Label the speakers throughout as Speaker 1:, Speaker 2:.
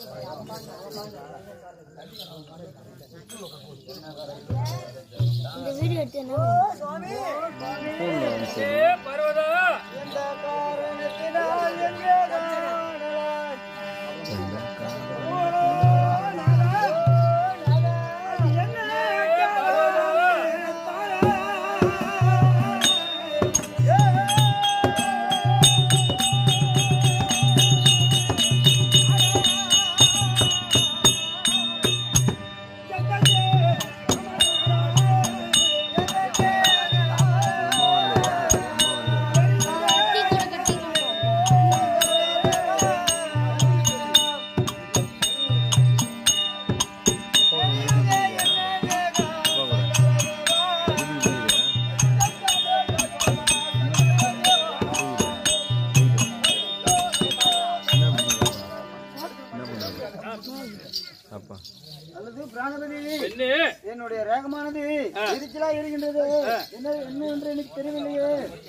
Speaker 1: இந்த வீடியோ எடுத்து என்ன
Speaker 2: பர்வதா
Speaker 3: எந்த காரணத்தினால் எங்கே என்னுடைய ரேகமானது எரிச்சலா இருக்கின்றது. என்ன என்று எனக்கு தெரியவில்லையே.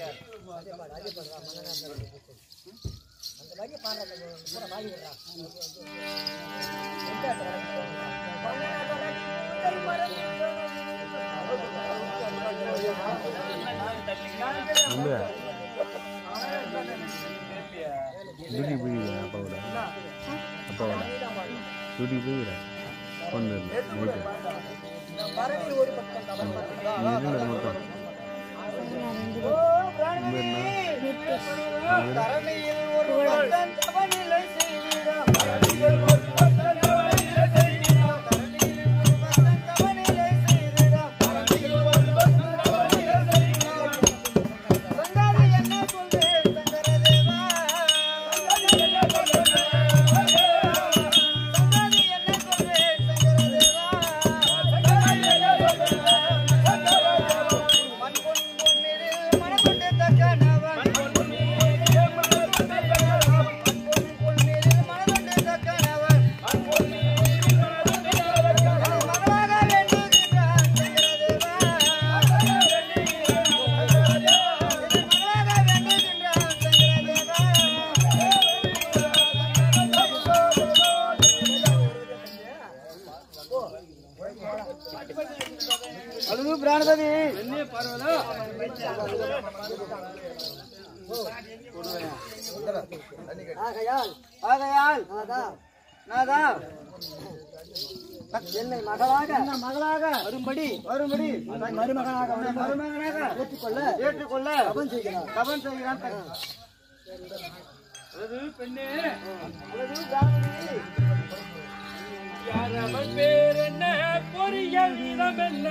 Speaker 3: என்னை மகளாக வரும்படி மருமகனாக ஏற்றுக்கொள்ள கபன் செய்கிறான்.
Speaker 2: பெண்ணே யாரவன் பேர் என்ன பொறியல் இடம் என்ன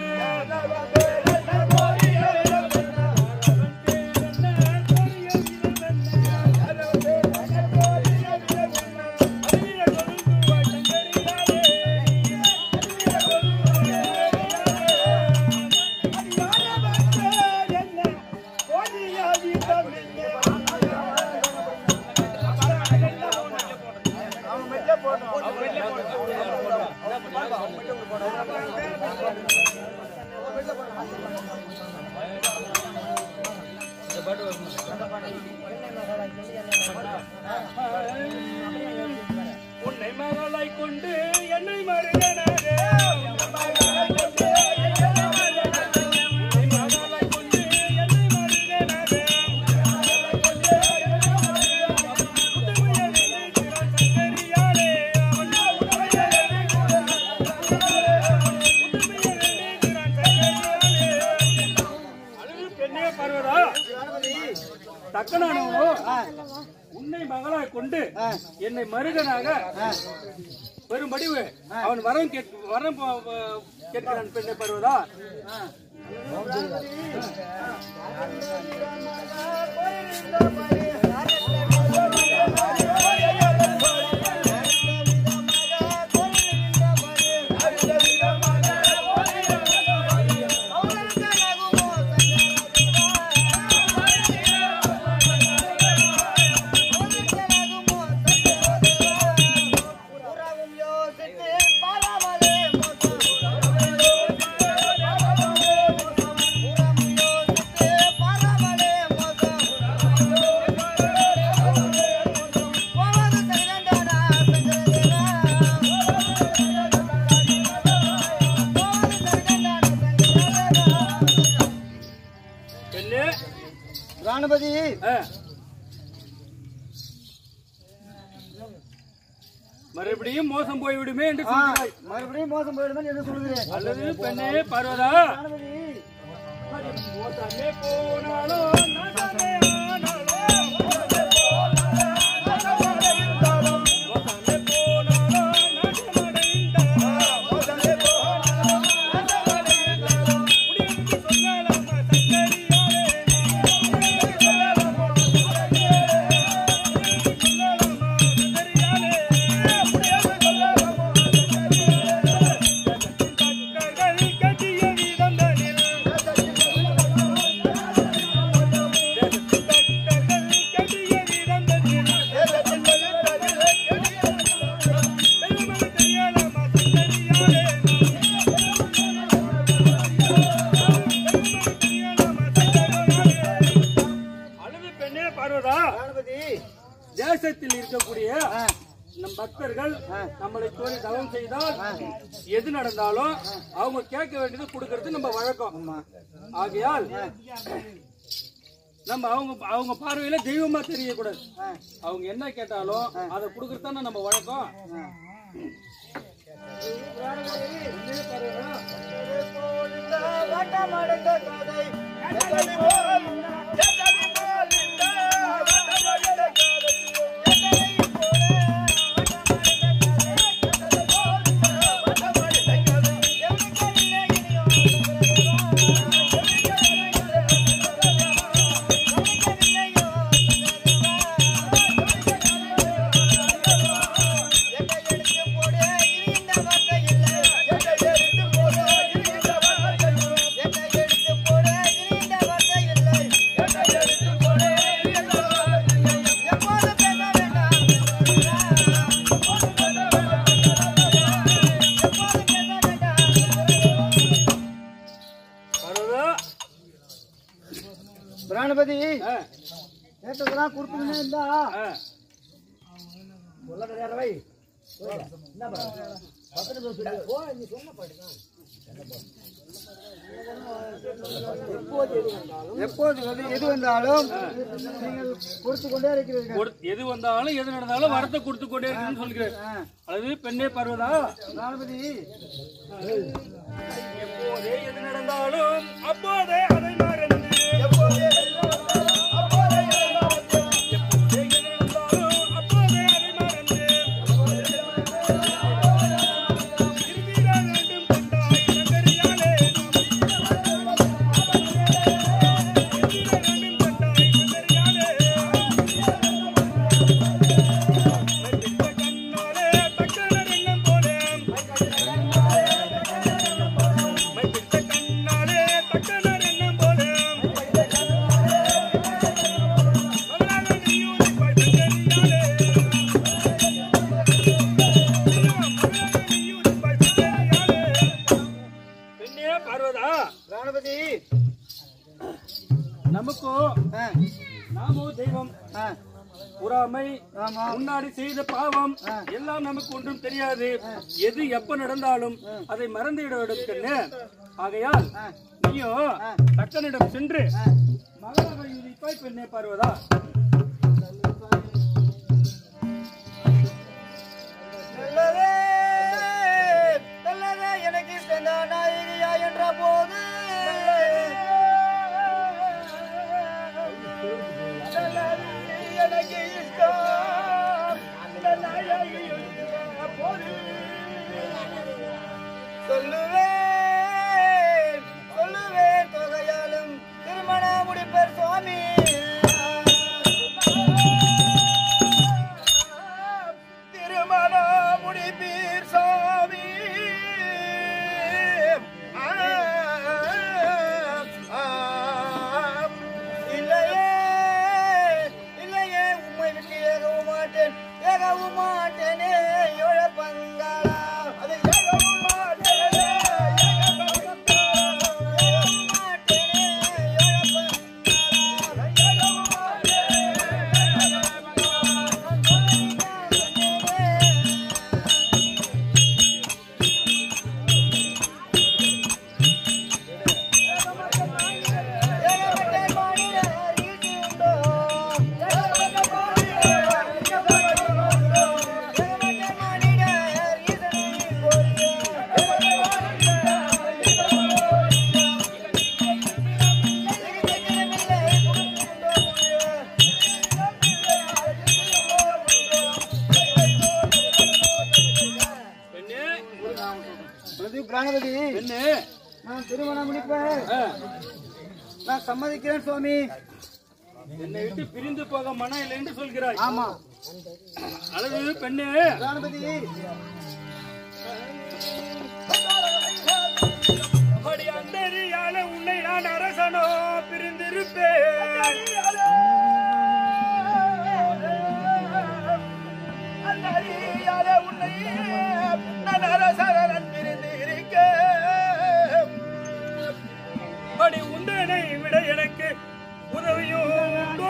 Speaker 2: உன்னை மகளை கொண்டு என்னை மருகனாக தக்கனானவோ உன்னை மகளாய் கொண்டு என்னை மருகனாக பெரும்படி அவன் வரம் கேட்கிறான். பெண்ணை பருவதா
Speaker 3: பிராணபதி
Speaker 2: மறுபடியும் மோசம் போய்விடுமே என்று சொல்கிறாய்.
Speaker 3: மறுபடியும் மோசம் போய்விடுமே என்று சொல்கிறேன்.
Speaker 2: அல்லது பெண்ணே பார்வதா, மோசமே போனாலோ நாசமே ஆனாலோ, மோசமே போனாலோ நாசமடைந்தாலோ, மோசமே போனாலோ நாசமடைந்தாலோ, முடிவுக்கு சொல்லலாமா சங்கரியாலே, முடிவுக்கு சொல்லலாமா சங்கரியாலே, முடிவுக்கு சொல்லலாமா சங்கரியாலே, முடிவுக்கு சொல்லலாமா சங்கரியாலே, கட்டிய வீதந்தனில் தேசத்தில் இருக்கக்கூடிய நம் பக்தர்கள் நம்மளை கோரி தவம் செய்தால் எது நடந்தாலும் அவங்க கேட்க வேண்டியது கொடுக்கறது நம்ம வழக்கம். ஆகையால் நம்ம அவங்க பார்வையில தெய்வமா தெரியக்கூடாது. அவங்க என்ன கேட்டாலும் அதை கொடுக்கறது தானே நம்ம வழக்கம்.
Speaker 3: பிராணபதி கேட்டதெல்லாம் கொடுத்துக்கினே இருந்தா சொல்ல கிடையாது. எப்போது எது வந்தாலும் நீங்கள் கொடுத்து கொண்டே இருக்கிறீர்கள்.
Speaker 2: எது வந்தாலும் எது நடந்தாலும் வரத்தை கொடுத்து கொண்டே இருக்குன்னு சொல்கிறேன். அது பெண்ணே பார்வதா,
Speaker 3: பிராணபதி
Speaker 2: எப்போதே எது நடந்தாலும் அப்போதே அதை மறந்து, நாமோ தெய்வம், பொறாமை, முன்னாடி செய்த பாவம் எல்லாம் நமக்கு ஒன்றும் தெரியாது. எது எப்ப நடந்தாலும் அதை மறந்துவிட வேண்டும். ஆகையால் நீயோ தக்கனிடம் சென்று மகளை யூதிப்பாய் பெண்ணே பார்வதா.
Speaker 3: எனக்கு நாயகியா என்ற போது சொல்லுவேன் தொகையாலும் திருமண முடிப்பர் சுவாமி. பிராணபதி
Speaker 2: என்ன
Speaker 3: நான் திருமணம் முடிப்பேன். நான் சம்மதிக்கிறேன் சுவாமி.
Speaker 2: என்னை விட்டு பிரிந்து போக மனம் இல்லை என்று சொல்கிறாய்.
Speaker 3: ஆமா
Speaker 2: அழகு பெண்ணே
Speaker 3: பிராணபதி.
Speaker 2: அடி அந்தரியால உன்னை நான் அரசனோ பிரிந்திருப்பேன். அந்தரியால உன்னை நான் அரசனன் பிரிந்திருக்க. அடி உந்தனை விட எனக்கு உதவியும் உண்டோ?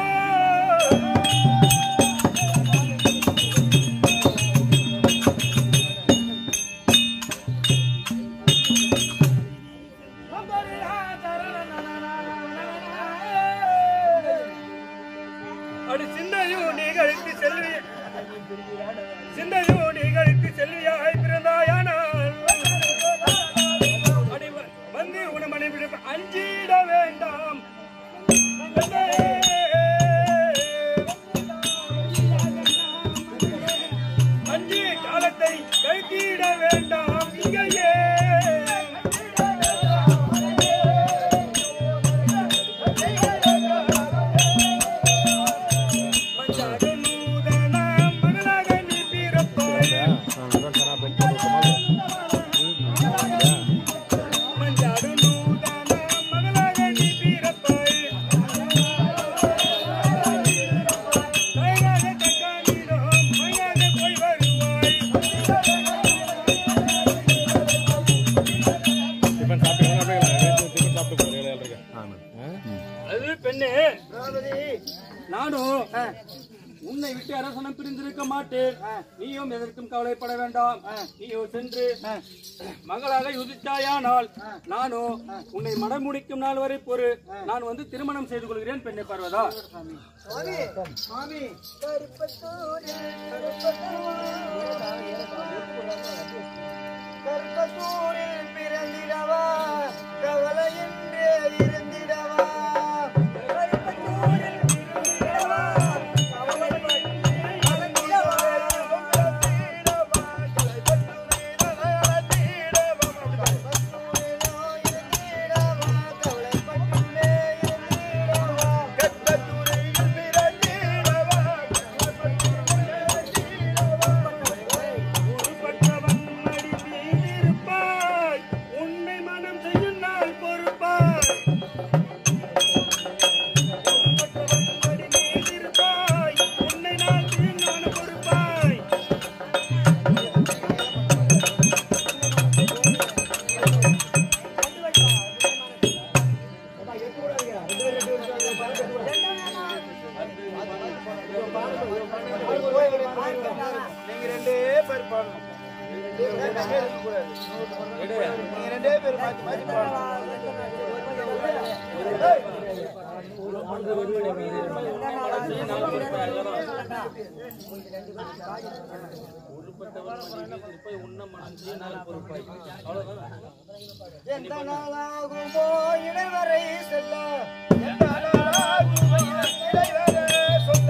Speaker 2: அடி சிந்தையும் நீ கழித்து செல்வியாய் பிறந்தாயானால் அடி வந்து உன மனைவி அஞ்சிட வேண்டாம். அஞ்சி காலத்தை கழித்திட வேண்டாம். இங்கேயே நானும் உன்னை விட்டு அரசனம் பிரிந்திருக்க மாட்டேன். நீயும் எதற்கும் கவலைப்பட வேண்டாம். நீயோ சென்று மகளாக யுதித்தாயானால் நானும் உன்னை மனம் முடிக்கும் நாள் வரை பொறு. நான் வந்து திருமணம் செய்து கொள்கிறேன் பெண்ணை பார்வதா.
Speaker 3: பிறந்திடவா கவலையின்றே இருந்திடவா. நீங்க ரெண்டே பேர் பாடணும். நீங்க ரெண்டே பேர் மாத்தி மாத்தி பாடணும். எந்த நாளாகுமோ இடைவரை செல்ல, எந்த நாளாகுமோ இடைவரை சொல்ல,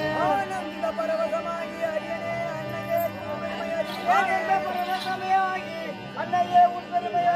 Speaker 3: ஆனந்த பரவசமாகி அரியனே அன்னையே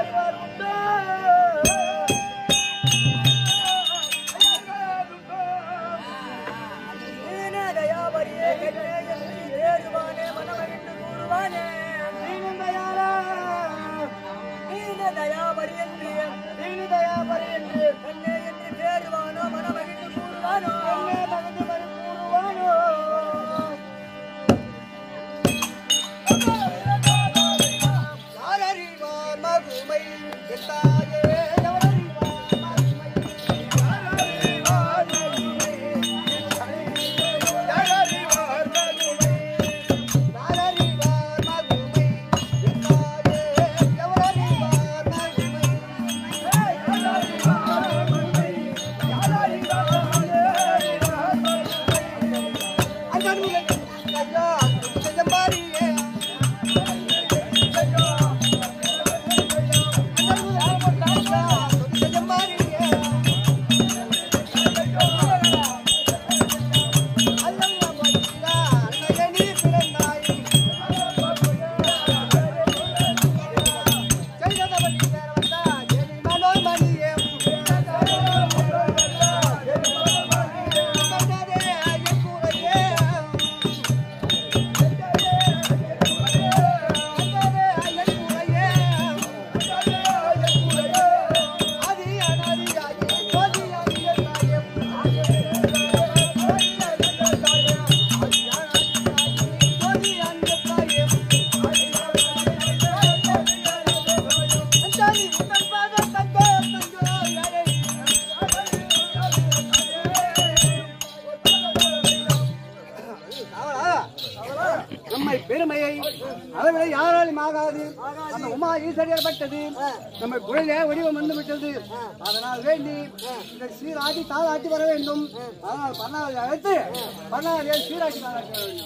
Speaker 3: பெருமையை அளவிட யாராலும் ஆகாது. அந்த உமா ஈஸ்வரியர் பட்டது நம்ம குழந்தை வடிவம் வந்து விட்டது. அதனால் வேண்டி இந்த சீராட்டி தாளாட்டி வர வேண்டும். அதனால் பண்ணாதை அழைத்து பண்ணாதே சீராட்டி தாளாட்டி வர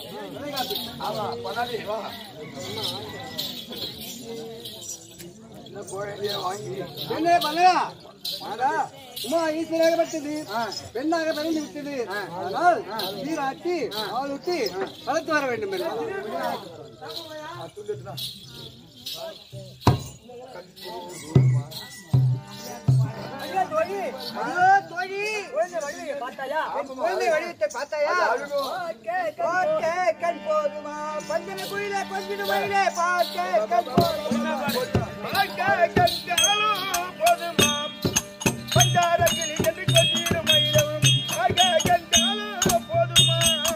Speaker 3: வேண்டும். என்ன பண்ணா உமா ஈஸ்வரப்பட்டது பெண்ணாக பிறந்து விட்டது. அதனால் நீராட்டி ஆளுட்டி வளர்த்து வர வேண்டும். போதுமா பஞ்சன குயிலே கொஞ்சம் வயலே போதுமா பஞ்சாரத்தில் என்று கொஞ்சம் மயிலவும் போதுமா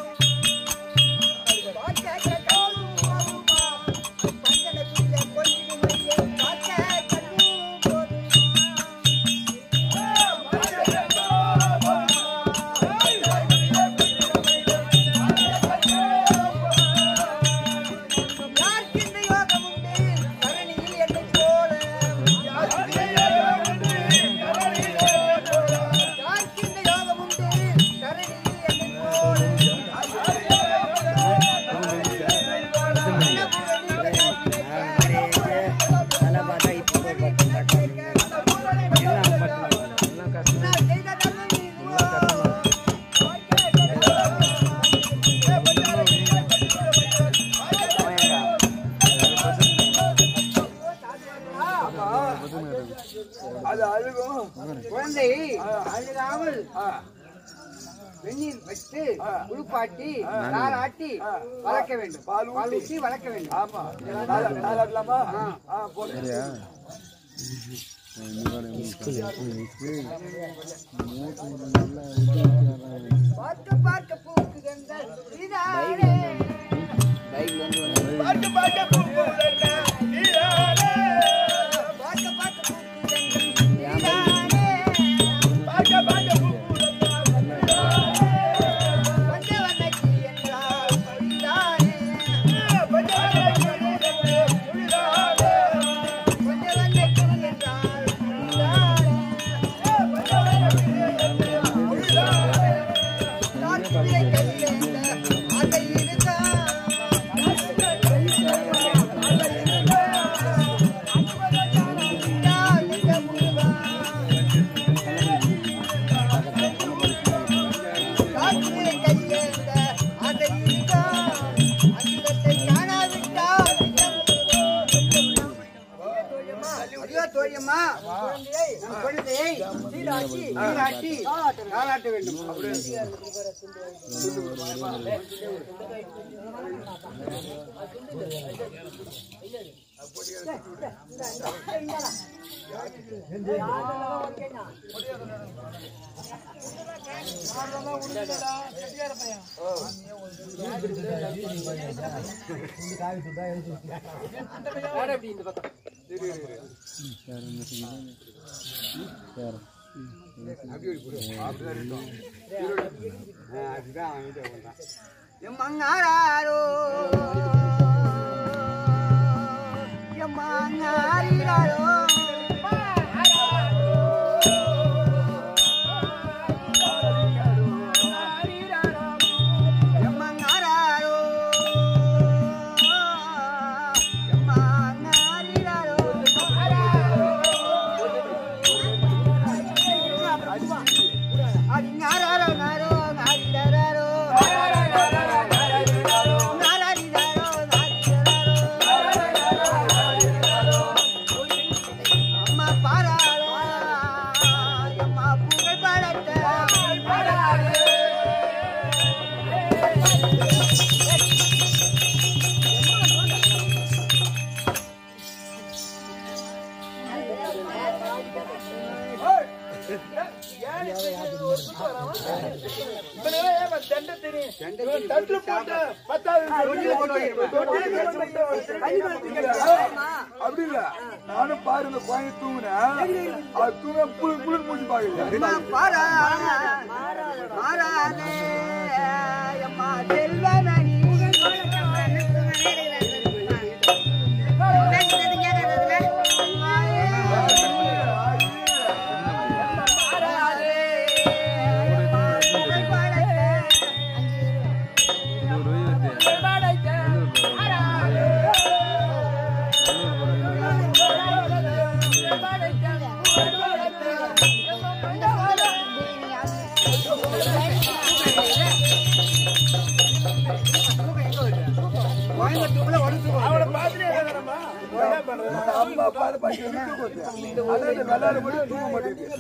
Speaker 3: குழந்தை அழுகாமல் வெந்நீர் வச்சு குளிப்பாட்டி தாளாட்டி வளர்க்க வேண்டும். பால் ஊற்றி வளர்க்க வேண்டும். ஆமா பார்க்க பார்க்க பூக்குதங்கள் பார்க்க பார்க்க பூக்குதங்கள் மாரியம்மா நம் குழந்தையை சீராட்டி தாலாட்ட வேண்டும். எம்மங்காரோ எம்மங்காரிரோ
Speaker 1: அப்படி இல்ல நானும் பாரு இந்த குழந்தை தூங்குனேன் அது தூங்க குளிர் மூச்சு பாக்கல அம்மா பாரு விளையாட மட்டும் தூங்க மாட்டேங்குது.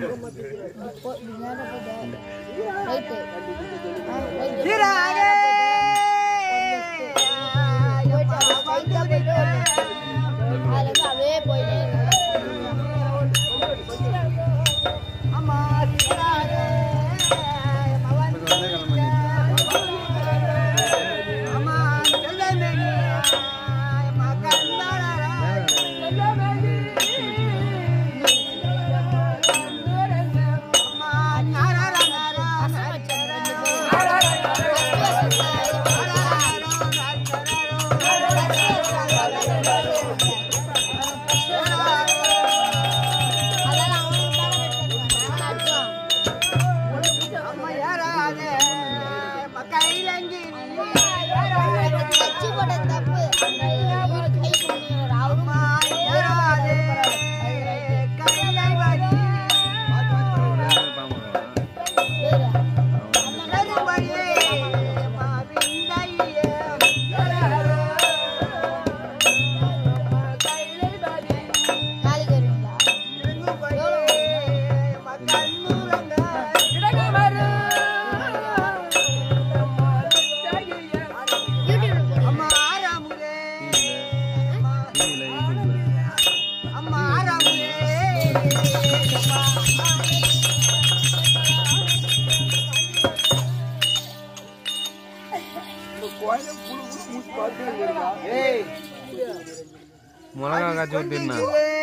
Speaker 4: மிளகா சோட்டின்னா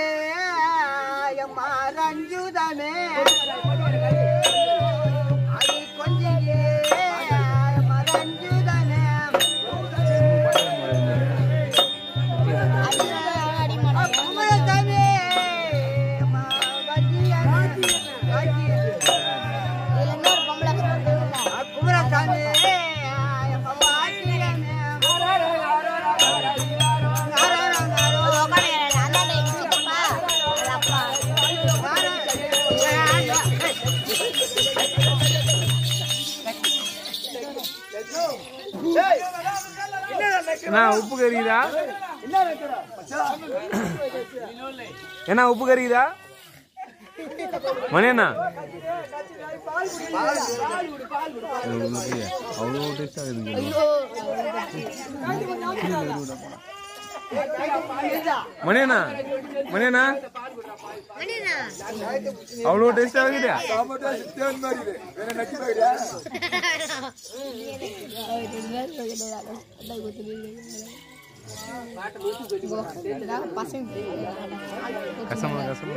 Speaker 3: ரஞ்சுதமே அது கொஞ்சியே ரஞ்சுதமே குமரசாமி குமரசாமி
Speaker 4: நான் உப்பு கறிக்குதா?
Speaker 3: என்ன வைக்கிற
Speaker 4: என்ன உப்பு கறிக்குதா மணியண்ணா? அவ்வளோ டேஸ்டா இருக்கு. மணியண்ணா மணியண்ணா அவ்வளோ டேஸ்டா இருக்குதா? கசமா கசமா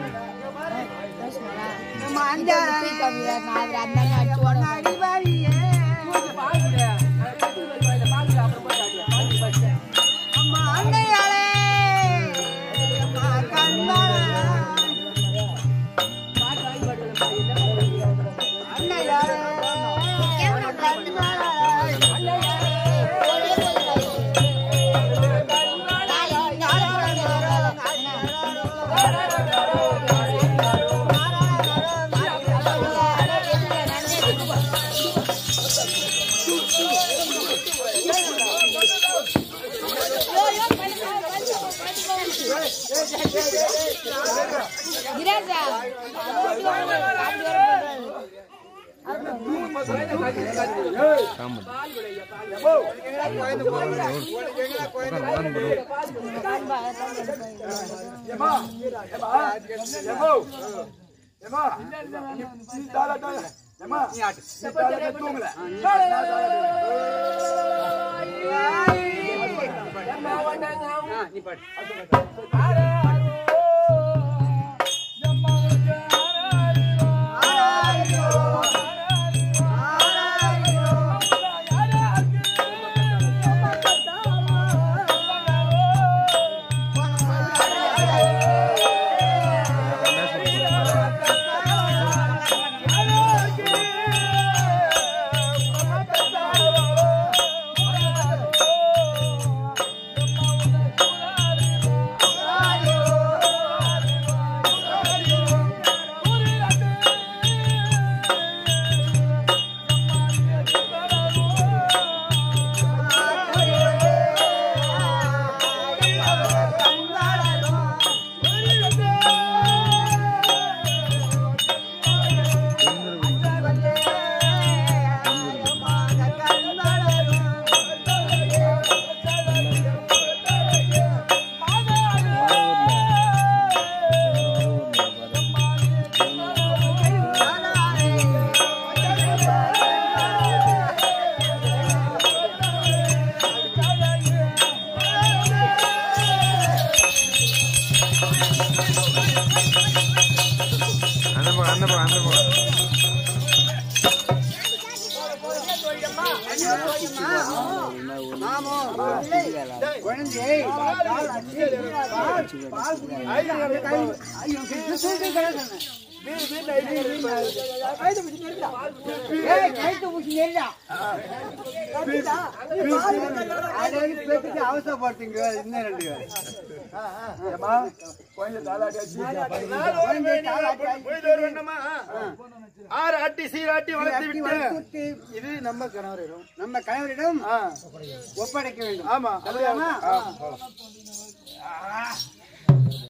Speaker 3: அவசரப்படுத்தீங்க
Speaker 1: ஆராட்டி சீராட்டி வளர்த்து விட்டு
Speaker 3: இது நம்ம கணவரிடம் ஒப்படைக்க வேண்டும்.
Speaker 1: ஆமா.